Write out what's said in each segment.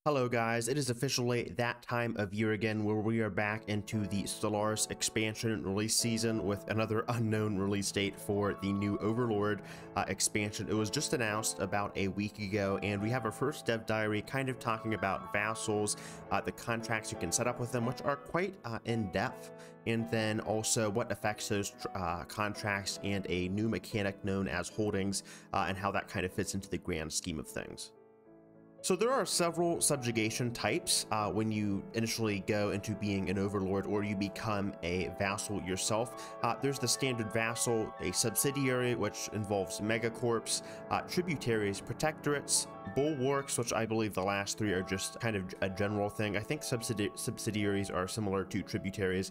Hello guys, it is officially that time of year again where we are back into the Stellaris expansion release season with another unknown release date for the new Overlord expansion. It was just announced about a week ago, and we have our first dev diary kind of talking about vassals, the contracts you can set up with them, which are quite in-depth, and then also what affects those contracts and a new mechanic known as holdings, and how that kind of fits into the grand scheme of things. So there are several subjugation types when you initially go into being an overlord or you become a vassal yourself. There's the standard vassal, a subsidiary, which involves megacorps, tributaries, protectorates, bulwarks, which I believe the last three are just kind of a general thing. I think subsidiaries are similar to tributaries,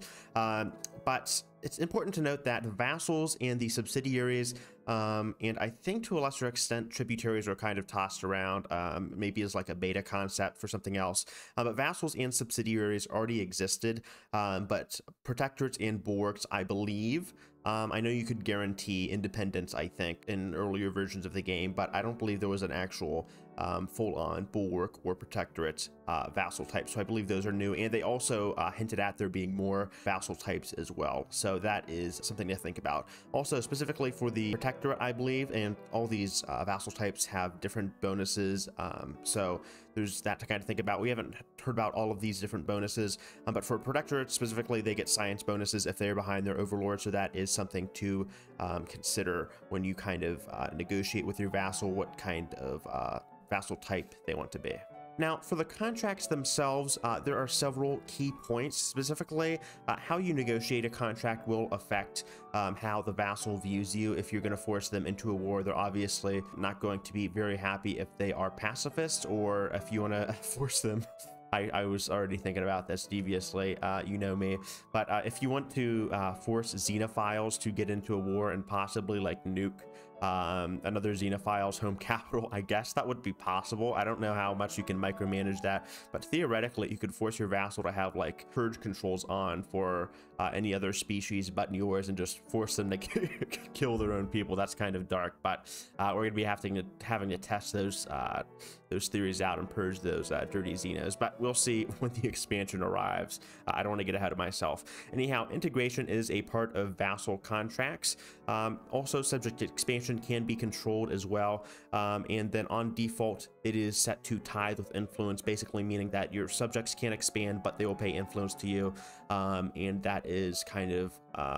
but it's important to note that vassals and the subsidiaries, and I think to a lesser extent tributaries, are kind of tossed around, maybe as like a beta concept for something else. But vassals and subsidiaries already existed, but protectorates and bulwarks, I believe. I know you could guarantee independence, I think, in earlier versions of the game, but I don't believe there was an actual full-on bulwark or protectorate vassal type. So I believe those are new, and they also hinted at there being more vassal types as well. So that is something to think about. Also, specifically for the protectorate, I believe, and all these vassal types have different bonuses. So there's that to kind of think about. We haven't heard about all of these different bonuses, but for protectorate specifically, they get science bonuses if they're behind their overlord. So that is something to consider when you kind of negotiate with your vassal what kind of vassal type they want to be. Now, for the contracts themselves, there are several key points. Specifically, how you negotiate a contract will affect how the vassal views you. If you're going to force them into a war, they're obviously not going to be very happy if they are pacifist, or if you want to force them. I was already thinking about this deviously, you know me, but if you want to force xenophiles to get into a war and possibly like nuke another xenophile's home capital, I guess that would be possible. I don't know how much you can micromanage that, but theoretically you could force your vassal to have like purge controls on for any other species but yours and just force them to kill their own people. That's kind of dark, but we're gonna be having to test those theories out and purge those dirty xenos, but we'll see when the expansion arrives. I don't want to get ahead of myself. Anyhow, integration is a part of vassal contracts. Also, subject to expansion can be controlled as well, and then on default it is set to tithe with influence, basically meaning that your subjects can expand but they will pay influence to you, and that is kind of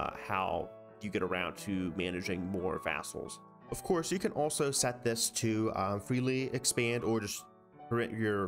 how you get around to managing more vassals. Of course, you can also set this to freely expand, or just prohibit your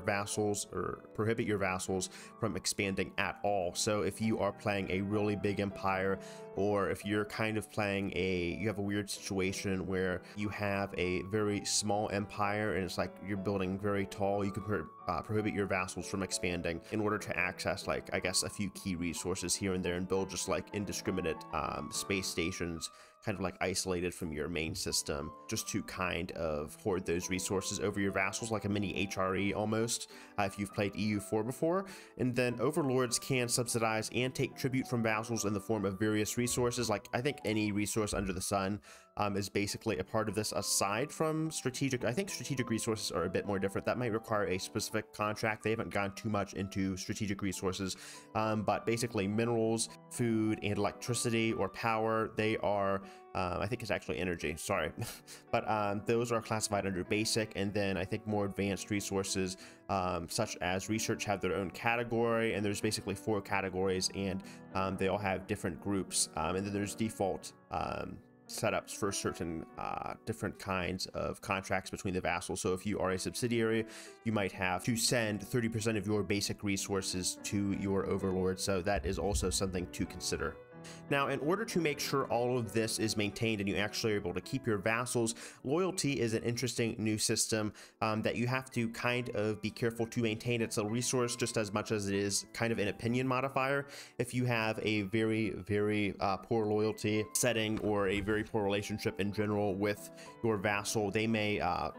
vassals from expanding at all. So if you are playing a really big empire, or if you're kind of playing you have a weird situation where you have a very small empire and it's like you're building very tall, you can prohibit your vassals from expanding in order to access, like, I guess, a few key resources here and there, and build just like indiscriminate space stations kind of like isolated from your main system, just to kind of hoard those resources over your vassals, like a mini HRE almost, if you've played EU4 before. And then overlords can subsidize and take tribute from vassals in the form of various resources. Like, I think any resource under the sun is basically a part of this, aside from strategic. I think strategic resources are a bit more different. That might require a specific contract. They haven't gone too much into strategic resources, but basically minerals, food, and electricity or power, they are I think it's actually energy, sorry, but those are classified under basic. And then I think more advanced resources such as research have their own category, and there's basically 4 categories, and they all have different groups, and then there's default setups for certain different kinds of contracts between the vassals. So if you are a subsidiary, you might have to send 30% of your basic resources to your overlord, so that is also something to consider. Now, in order to make sure all of this is maintained and you actually are able to keep your vassals, loyalty is an interesting new system that you have to kind of be careful to maintain. It's a resource just as much as it is kind of an opinion modifier. If you have a very, very poor loyalty setting, or a very poor relationship in general with your vassal, they may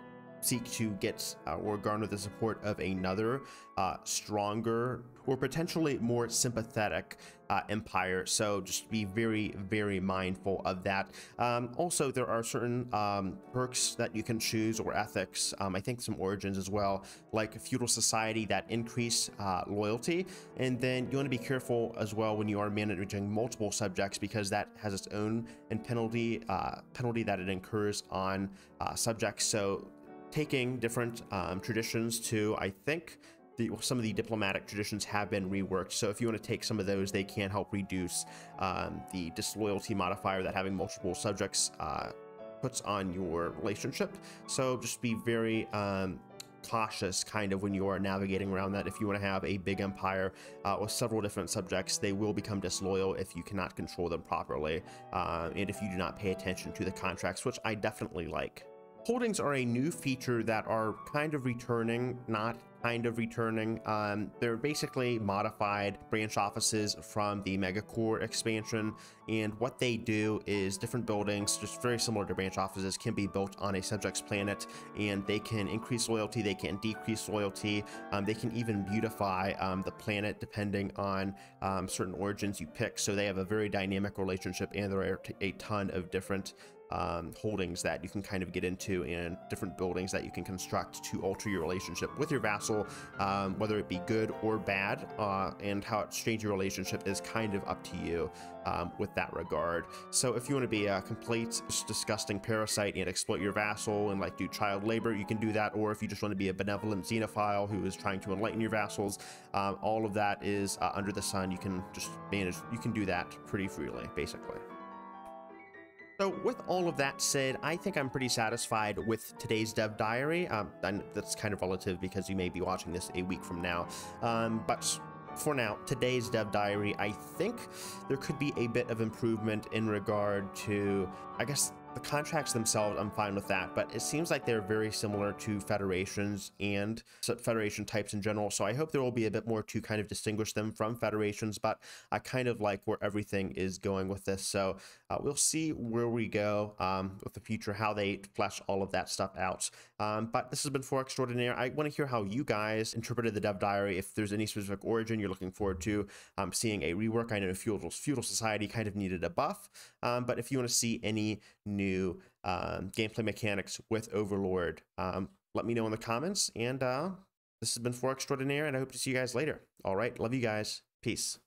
seek to get or garner the support of another stronger or potentially more sympathetic empire. So just be very, very mindful of that. Also, there are certain perks that you can choose, or ethics, I think some origins as well, like feudal society, that increase loyalty. And then you want to be careful as well when you are managing multiple subjects, because that has its own penalty that it incurs on subjects. So taking different traditions to, I think some of the diplomatic traditions have been reworked. So if you want to take some of those, they can help reduce the disloyalty modifier that having multiple subjects puts on your relationship. So just be very cautious kind of when you are navigating around that. If you want to have a big empire with several different subjects, they will become disloyal if you cannot control them properly, and if you do not pay attention to the contracts, which I definitely like. Holdings are a new feature that are kind of returning, not kind of returning. They're basically modified branch offices from the Megacore expansion, and what they do is different buildings, just very similar to branch offices, can be built on a subject's planet, and they can increase loyalty, they can decrease loyalty, they can even beautify the planet depending on certain origins you pick. So they have a very dynamic relationship, and there are a ton of different holdings that you can kind of get into, and different buildings that you can construct to alter your relationship with your vassal, whether it be good or bad, and how it changes your relationship is kind of up to you with that regard. So if you want to be a complete disgusting parasite and exploit your vassal and like do child labor, you can do that. Or if you just want to be a benevolent xenophile who is trying to enlighten your vassals, all of that is under the sun. You can just manage, you can do that pretty freely, basically. So with all of that said, I think I'm pretty satisfied with today's dev diary. And that's kind of relative because you may be watching this a week from now. But for now, today's dev diary, I think there could be a bit of improvement in regard to, I guess, the contracts themselves. I'm fine with that, but it seems like they're very similar to federations and federation types in general. So I hope there will be a bit more to kind of distinguish them from federations, but I kind of like where everything is going with this. So we'll see where we go with the future, how they flesh all of that stuff out. But this has been 4 Extraordinaire. I want to hear how you guys interpreted the dev diary. If there's any specific origin you're looking forward to seeing a rework. I know feudal society kind of needed a buff, but if you want to see any new gameplay mechanics with Overlord, let me know in the comments. And this has been 4 Extraordinaire, and I hope to see you guys later. All right, love you guys. Peace.